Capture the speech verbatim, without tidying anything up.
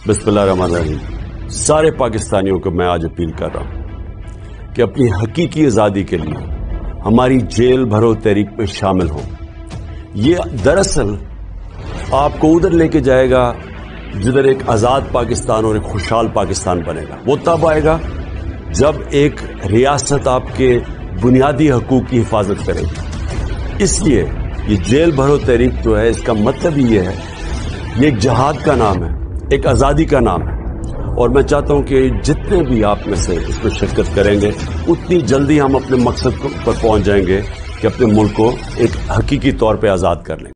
बिस्मिल्लाहिर्रहमानिर्रहीम। सारे पाकिस्तानियों को मैं आज अपील कर रहा हूं कि अपनी हकीकी आज़ादी के लिए हमारी जेल भरो तहरीक में शामिल हो। ये दरअसल आपको उधर लेके जाएगा जिधर एक आज़ाद पाकिस्तान और एक खुशहाल पाकिस्तान बनेगा। वो तब आएगा जब एक रियासत आपके बुनियादी हकूक की हिफाजत करेगी। इसलिए ये जेल भरो तहरीक जो है, इसका मतलब ही ये है, ये एक जहाद का नाम है, एक आज़ादी का नाम है। और मैं चाहता हूं कि जितने भी आप में से इसमें शिरकत करेंगे उतनी जल्दी हम अपने मकसद पर पहुंच जाएंगे कि अपने मुल्क को एक हकीकी तौर पे आज़ाद कर लेंगे।